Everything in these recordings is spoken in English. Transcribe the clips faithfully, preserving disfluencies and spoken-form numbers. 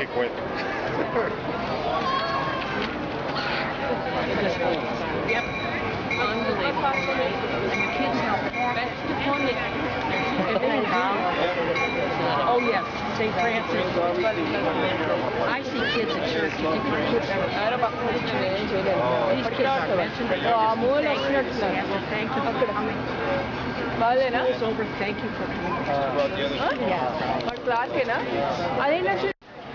quit. Yep. Unbelievable. And the kids now, that's the one that, oh yes, Saint Francis. I see kids at church. These kids are mentioned. Thank you for coming. It's over. Thank you for coming. Yeah. और class है ना? अरे ना शुरू.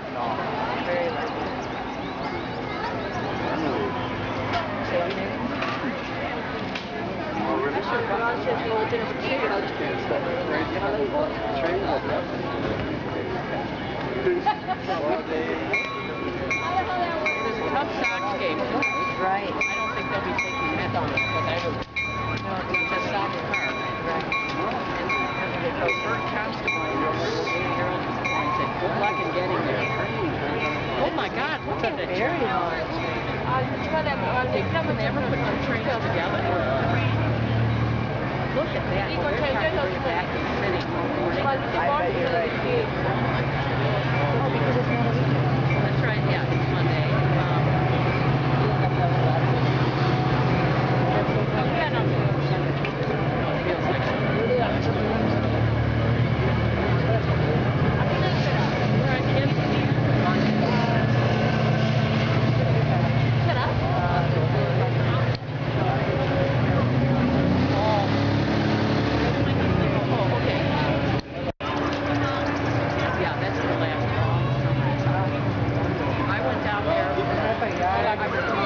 There's a tough Sox game tonight. Right. I don't think they'll be taking Metra, but I don't. No, it's a Sox car. Right. And the Bert Constable, the eighty-year-old, said, good luck in getting there. Oh my God, look at it. Very large. They've never put two trains together. Look at that. Well, they're trying to bring it back to the city one morning. I bet you're right. Oh, because it's not a weekend. That's right, yeah, it's Monday. Um, oh, yeah, no, it feels like Sunday. We're on campus. Shut up. Oh, okay. Yeah, that's the last long summer. I went down there. I